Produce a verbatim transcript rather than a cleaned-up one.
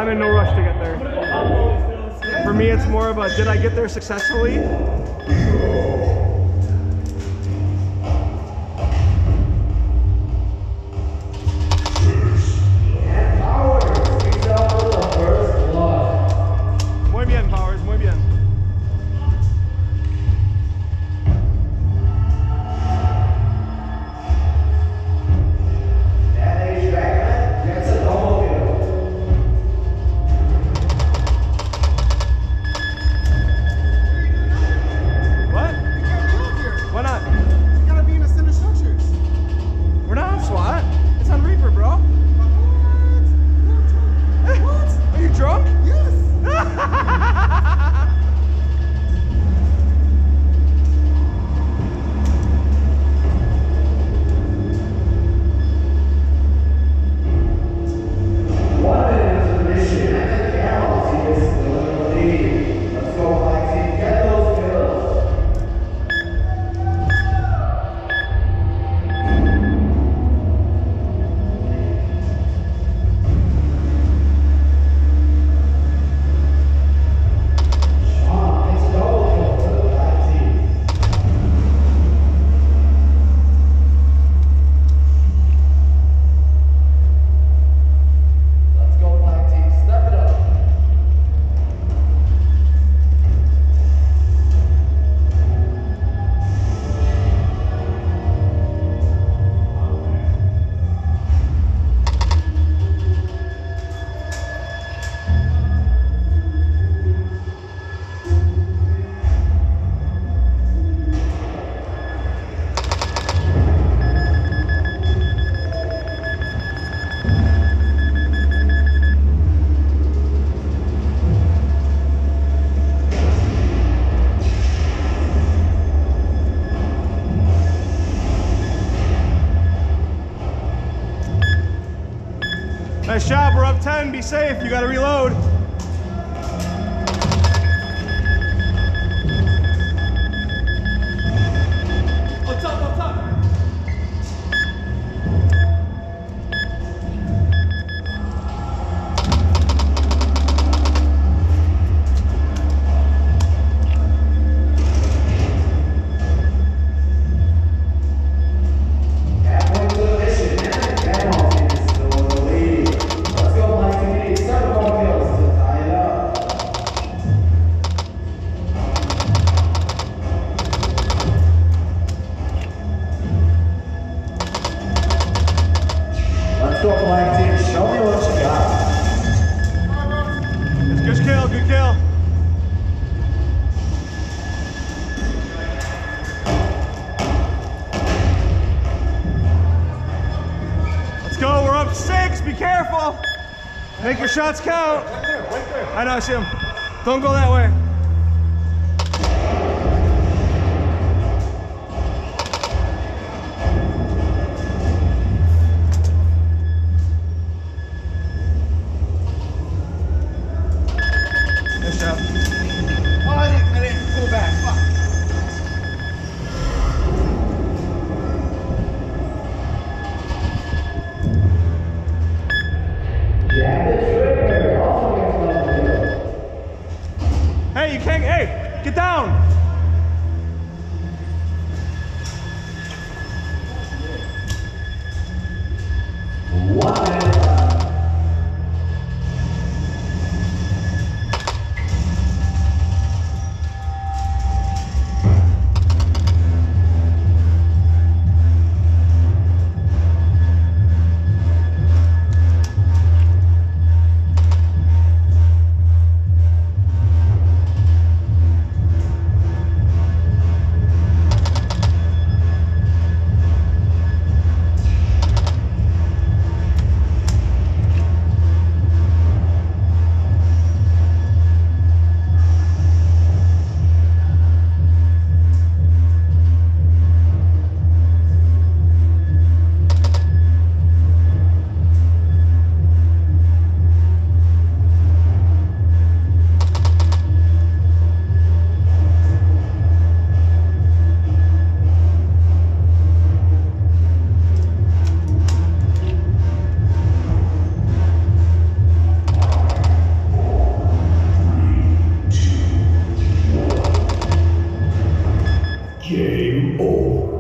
I'm in no rush to get there. For me, it's more of a, did I get there successfully? Muy bien, Powers, muy bien. Nice job, we're up ten, be safe, you gotta reload. Up top, up top. Make your shots count. Right there, right there. I know, I see him. Don't go that way. Nice job. Oh, I didn't, I didn't pull back. Fuck. Hey, you can't, hey, get down. What? Game over.